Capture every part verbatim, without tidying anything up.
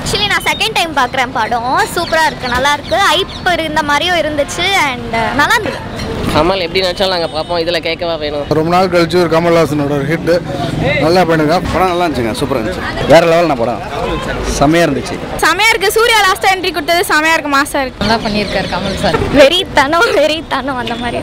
Actually நான் second time பார்க்குறேன் படம். சூப்பராக இருக்குது, நல்லா இருக்குது. ஐப் இருந்த மாதிரியும் இருந்துச்சு அண்ட் நல்லா இருந்தது. கமல் எப்படி நினச்சாலும் நாங்கள் பார்ப்போம், இதில் கேட்கவா வேணும். ரொம்ப நாள் கழிச்சு ஒரு கமல்ஹாசனோட ஒரு ஹிட் நல்லா பண்ணிருக்கேன். படம் நல்லா இருந்துச்சுங்க, சூப்பராக இருந்துச்சு, வேற லெவல் படம், செமையாக இருந்துச்சு. செமையாக இருக்குது. சூர்யா லாஸ்ட்டாக என்ட்ரி கொடுத்தது செமையாக இருக்குது, மாசாக இருக்குது. நல்லா பண்ணியிருக்காரு கமல் சார். வெறி தனம் வெறி தனம் அந்த மாதிரி.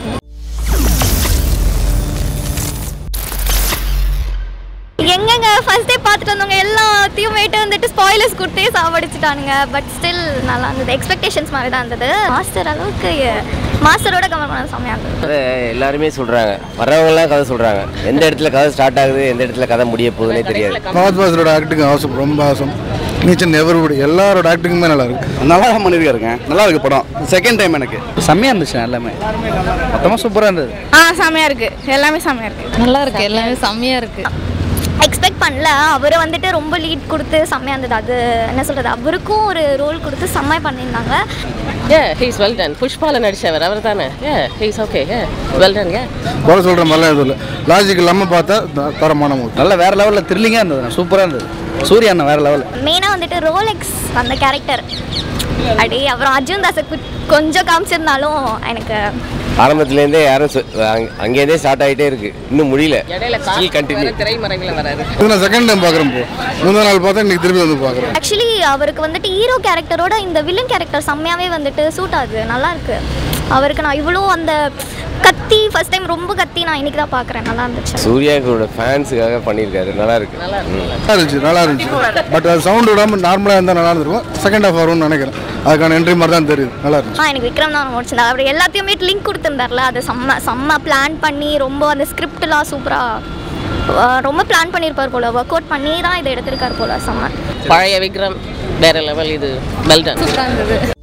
எங்கங்க ஃபர்ஸ்ட் டே பார்த்துட்டு வந்தவங்க எல்லாத்தையும் போயிட்டு வந்துட்டு ஸ்பாயிலர்ஸ் கொடுத்தே சாவடிச்சுட்டானுங்க. பட் ஸ்டில் நல்லா இருந்தது, எக்ஸ்பெக்டேஷன்ஸ் மாதிரி தான் இருந்தது. மாஸ்டர் அளவுக்கு மாஸ்டரோட கமல் பண்ண செம்மையாக இருந்தது. எல்லாருமே சொல்கிறாங்க, வர்றவங்களாம் கதை சொல்கிறாங்க. எந்த இடத்துல கதை ஸ்டார்ட் ஆகுது, எந்த இடத்துல கதை முடிய போகுதுன்னே தெரியாது. பகத் பாசரோட ஆக்டிங் அவசம், ரொம்ப அவசம். நீச்சல் எவருபடி எல்லாரோட ஆக்டிங்குமே நல்லா இருக்கு, நல்லா தான் பண்ணியிருக்காருங்க. நல்லா இருக்கு படம். செகண்ட் டைம் எனக்கு செம்மையாக இருந்துச்சு, எல்லாமே மொத்தமாக சூப்பராக இருந்தது. ஆ செமையாக இருக்குது, எல்லாமே செமையாக இருக்குது, நல்லா இருக்குது, எல்லாமே செம்மையாக இருக்குது. எக்ஸ்பெக்ட் பண்ணல, அவரை வந்துட்டு ரொம்ப லீட் கொடுத்து செம்மையாக இருந்தது. அது என்ன சொல்கிறது, அவருக்கும் ஒரு ரோல் கொடுத்து செம்மையாக பண்ணியிருந்தாங்க. ஏ ஹீஸ் வெல் டன். புஷ்பாவில் நடிச்சவர் அவர் தானே. ஏ ஹீஸ் ஓகே, ஏ வெல் டன். ஏ குறை சொல்கிற மாதிரிலாம் எதுவும் இல்லை, லாஜிக் இல்லாமல் பார்த்தா தரமான மூவி. நல்லா வேற லெவலில் த்ரில்லிங்காக இருந்தது, சூப்பராக இருந்தது. சூர்யா அண்ணன் வேற லெவல். மெயினாக வந்துட்டு ரோலெக்ஸ் அந்த கேரக்டர் அப்படி, அப்புறம் அர்ஜுன் தாஸை கொஞ்சம் காமிச்சிருந்தாலும் எனக்கு ஆரம்பத்துலேருந்தே யாரும் அங்கேருந்தே ஸ்டார்ட் ஆகிட்டே இருக்கு, இன்னும் முடியல. இடையில கண்டினியூ திரைமறைவில் வராது. இது நான் செகண்ட் டைம் பார்க்குறேன். போ முந்தா நாள் பார்த்தா இன்னைக்கு திருப்பி வந்து பார்க்குறேன். ஆக்சுவலி அவருக்கு வந்துட்டு ஹீரோ கேரக்டரோட இந்த வில்லன் கேரக்டர் செம்மையாகவே வந்துட்டு சூட் ஆகுது, நல்லா இருக்கு அவருக்கு. நான் இவ்வளோ அந்த கத்தி ஃபர்ஸ்ட் டைம் ரொம்ப கத்தி நான் இன்னைக்கு தான் பார்க்குறேன், நல்லா இருந்துச்சு. சூர்யாவோட ஃபேன்ஸுக்காக பண்ணியிருக்காரு, நல்லா இருக்கு. நல்லா இருந்துச்சு, நல்லா இருந்துச்சு. பட் அது சவுண்ட் விடாமல் நார்மலாக இருந்தால் நல்லா இருந்திருக்கும். செகண்ட் ஹாஃப் வரும்னு நினைக்கிறேன், அதுக்கான என்ட்ரி மாதிரி தான் தெரியுது, நல்லா இருந்துச்சு. ஆ எனக்கு விக்ரம் தான் முடிச்சிருந்தார். அப்படி எல்லாத்தையுமே லிங்க் கொடுத்துருந்தார்ல, அது செம்ம செம்ம பிளான் பண்ணி ரொம்ப அந்த ஸ்கிரிப்ட்லாம் சூப்பராக ரொம்ப பிளான் பண்ணியிருப்பார் போல, ஒர்க் அவுட் பண்ணி தான் இதை எடுத்திருக்கார் போல. செம்ம பழைய விக்ரம் வேற லெவல், இது வெல் டன். சூப்பராக இருந்தது.